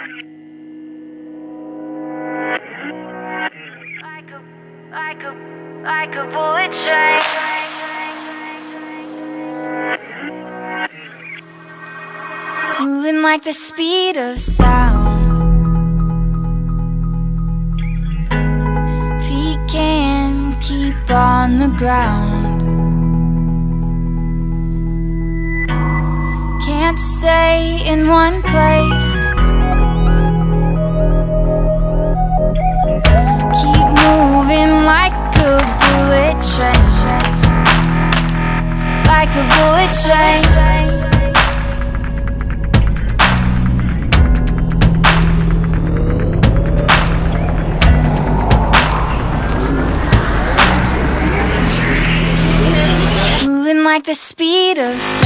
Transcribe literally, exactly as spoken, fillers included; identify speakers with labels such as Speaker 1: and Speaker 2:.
Speaker 1: Like a, like a, like a bullet train. Moving like the speed of sound. Feet can't keep on the ground. Can't stay in one place. Keep moving like a bullet train. Like a bullet train. Moving like the speed of sound.